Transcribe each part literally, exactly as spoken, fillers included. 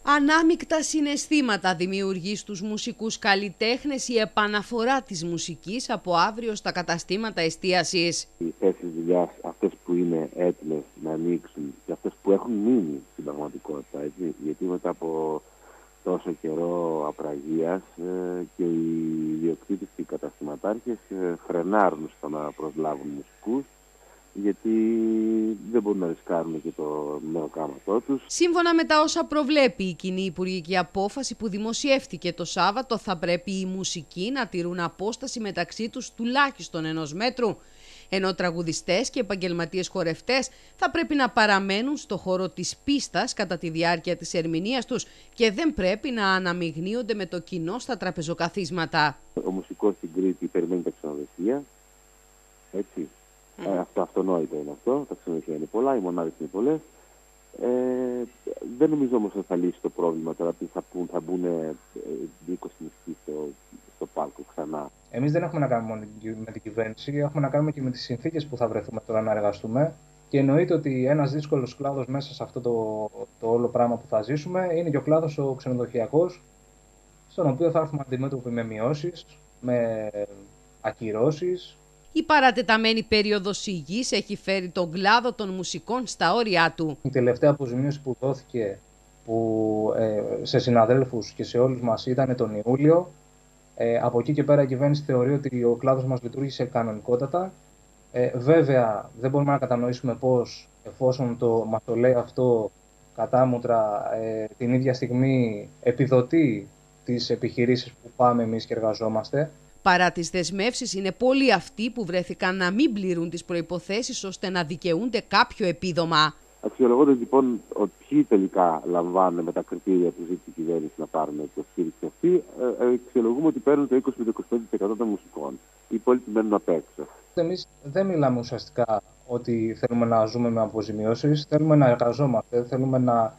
Ανάμεικτα συναισθήματα δημιουργεί στους μουσικούς καλλιτέχνες η επαναφορά της μουσικής από αύριο στα καταστήματα εστίασης. Οι θέσεις δουλειάς, αυτές που είναι έτοιμες να ανοίξουν και αυτές που έχουν μείνει στην πραγματικότητα, έτσι, γιατί μετά από τόσο καιρό απραγίας ε, και οι ιδιοκτήτες και οι καταστηματάρχες ε, φρενάρουν στο να προσλάβουν μουσικούς, γιατί δεν μπορούν να ρισκάρουν και το νέο κάματό τους. Σύμφωνα με τα όσα προβλέπει η κοινή υπουργική απόφαση που δημοσιεύτηκε το Σάββατο, θα πρέπει οι μουσικοί να τηρούν απόσταση μεταξύ τους τουλάχιστον ενός μέτρου, ενώ τραγουδιστές και επαγγελματίες χορευτές θα πρέπει να παραμένουν στο χώρο της πίστας κατά τη διάρκεια της ερμηνείας τους και δεν πρέπει να αναμειγνύονται με το κοινό στα τραπεζοκαθίσματα. Ο μουσικός στην Κρήτη περιμένει τα ξενοδοχεία, έτσι. Mm. Ε, αυτό αυτονόητο είναι αυτό. Τα ξενοδοχεία είναι πολλά, οι μονάδες είναι πολλές. Ε, δεν νομίζω όμως ότι θα λύσει το πρόβλημα τώρα που θα, πούν, θα μπουν είκοσι μουσικοί στο, στο πάρκο ξανά. Εμείς δεν έχουμε να κάνουμε μόνο με την κυβέρνηση, έχουμε να κάνουμε και με τις συνθήκες που θα βρεθούμε τώρα να εργαστούμε. Και εννοείται ότι ένας δύσκολος κλάδος μέσα σε αυτό το, το όλο πράγμα που θα ζήσουμε είναι και ο κλάδος ο ξενοδοχειακός, στον οποίο θα έρθουμε αντιμέτωποι με μειώσεις, με ακυρώσεις. Η παρατεταμένη περίοδος υγιής έχει φέρει τον κλάδο των μουσικών στα όρια του. Η τελευταία αποζημίωση που δόθηκε που, ε, σε συναδέλφους και σε όλους μας ήταν τον Ιούλιο. Ε, από εκεί και πέρα η κυβέρνηση θεωρεί ότι ο κλάδος μας λειτουργήσε κανονικότατα. Ε, βέβαια δεν μπορούμε να κατανοήσουμε πώς, εφόσον το, μας το λέει αυτό κατάμουτρα, ε, την ίδια στιγμή επιδοτεί τις επιχειρήσεις που πάμε εμείς και εργαζόμαστε. Παρά τις δεσμεύσεις, είναι πολλοί αυτοί που βρέθηκαν να μην πληρούν τις προϋποθέσεις ώστε να δικαιούνται κάποιο επίδομα. Αξιολογώντας λοιπόν ότι ποιοι τελικά λαμβάνουν με τα κριτήρια που ζήτησε η κυβέρνηση να πάρουν την στήριξη αυτή, ε, αξιολογούμε ότι παίρνουν το είκοσι με είκοσι πέντε τοις εκατό των μουσικών. Οι υπόλοιποι μένουν απ' έξω. Εμείς δεν μιλάμε ουσιαστικά ότι θέλουμε να ζούμε με αποζημιώσεις, θέλουμε να εργαζόμαστε, θέλουμε να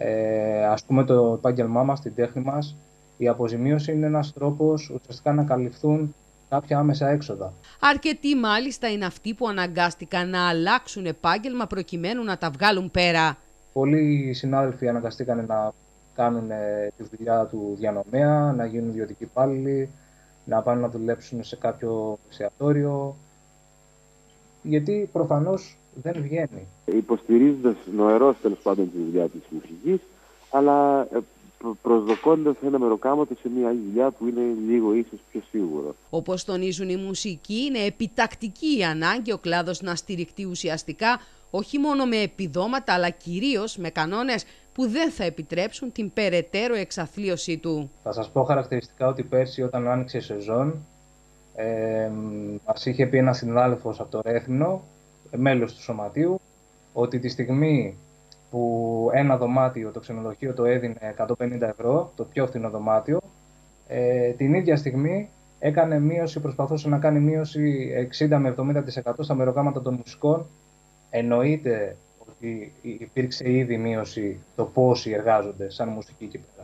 ε, ας πούμε το επάγγελμά μας, την τέχνη μας. Η αποζημίωση είναι ένας τρόπος ουσιαστικά να καλυφθούν κάποια άμεσα έξοδα. Αρκετοί μάλιστα είναι αυτοί που αναγκάστηκαν να αλλάξουν επάγγελμα προκειμένου να τα βγάλουν πέρα. Πολλοί συνάδελφοι αναγκαστήκαν να κάνουν τη δουλειά του διανομέα, να γίνουν ιδιωτικοί υπάλληλοι, να πάνε να δουλέψουν σε κάποιο εστιατόριο, γιατί προφανώς δεν βγαίνει. Υποστηρίζοντας νοερός τέλος πάντων τη δουλειά της μουσικής, αλλά προσδοκώντας ένα μεροκάματο σε μια άλλη δουλειά που είναι λίγο ίσως πιο σίγουρο. Όπως τονίζουν οι μουσικοί, είναι επιτακτική η ανάγκη ο κλάδος να στηριχτεί ουσιαστικά, όχι μόνο με επιδόματα, αλλά κυρίως με κανόνες που δεν θα επιτρέψουν την περαιτέρω εξαθλίωσή του. Θα σας πω χαρακτηριστικά ότι πέρσι όταν άνοιξε η σεζόν, ε, μας είχε πει ένας συνάδελφος από το Ρέθυμνο, μέλος του Σωματείου, ότι τη στιγμή που ένα δωμάτιο, το ξενοδοχείο το έδινε εκατόν πενήντα ευρώ, το πιο φθηνό δωμάτιο, ε, την ίδια στιγμή έκανε μείωση, προσπαθούσε να κάνει μείωση εξήντα με εβδομήντα τοις εκατό στα μεροκάματα των μουσικών. Εννοείται ότι υπήρξε ήδη μείωση το πόσοι εργάζονται σαν μουσικοί εκεί πέρα.